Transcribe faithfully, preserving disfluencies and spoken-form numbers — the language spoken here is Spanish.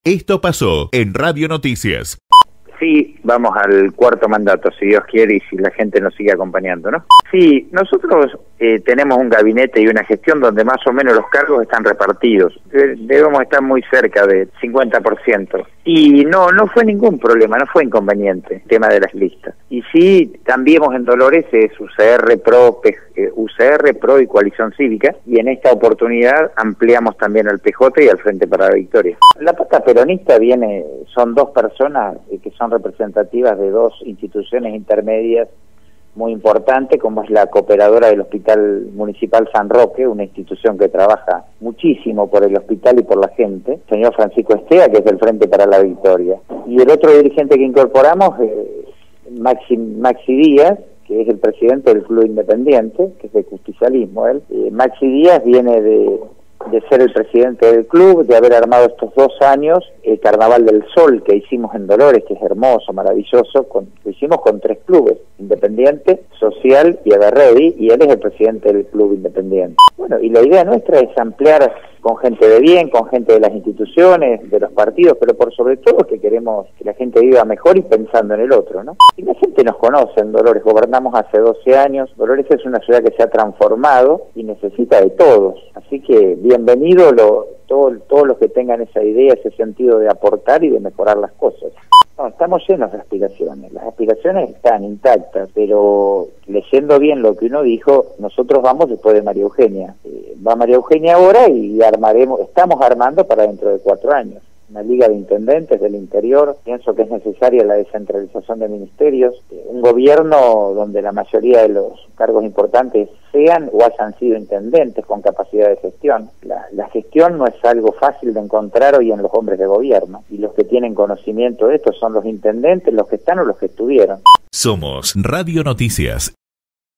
Esto pasó en Radio Noticias. Sí, vamos al cuarto mandato, si Dios quiere y si la gente nos sigue acompañando, ¿no? Sí, nosotros eh, tenemos un gabinete y una gestión donde más o menos los cargos están repartidos. Eh, debemos estar muy cerca del cincuenta por ciento. Y no, no fue ningún problema, no fue inconveniente el tema de las listas. Y sí, cambiemos en Dolores es U C R, PRO, P, eh, U C R, PRO y Coalición Cívica. Y en esta oportunidad ampliamos también al P J y al Frente para la Victoria. La pata peronista viene, son dos personas eh, que son representativas de dos instituciones intermedias muy importantes, como es la cooperadora del Hospital Municipal San Roque, una institución que trabaja muchísimo por el hospital y por la gente, el señor Francisco Estea, que es del Frente para la Victoria. Y el otro dirigente que incorporamos, eh, Maxi, Maxi Díaz, que es el presidente del Club Independiente, que es de justicialismo él. Eh, Maxi Díaz viene de... de ser el presidente del club, de haber armado estos dos años el Carnaval del Sol que hicimos en Dolores, que es hermoso, maravilloso, con, lo hicimos con tres clubes, Independiente, Social y Everready, y él es el presidente del Club Independiente. Bueno, y la idea nuestra es ampliar con gente de bien, con gente de las instituciones, de los partidos, pero por sobre todo que queremos que la gente viva mejor y pensando en el otro, ¿no? Y la gente nos conoce en Dolores, gobernamos hace doce años, Dolores es una ciudad que se ha transformado y necesita de todos, así que bienvenido lo, todo, todos los que tengan esa idea, ese sentido de aportar y de mejorar las cosas. No, estamos llenos de aspiraciones, las aspiraciones están intactas, pero leyendo bien lo que uno dijo, nosotros vamos después de María Eugenia. Eh, va María Eugenia ahora y armaremos, estamos armando para dentro de cuatro años. Una liga de intendentes del interior, pienso que es necesaria la descentralización de ministerios, eh, un gobierno donde la mayoría de los cargos importantes sean o hayan sido intendentes con capacidad de gestión. La, la gestión no es algo fácil de encontrar hoy en los hombres de gobierno, y los que tienen conocimiento de esto son los intendentes, los que están o los que estuvieron. Somos Radio Noticias.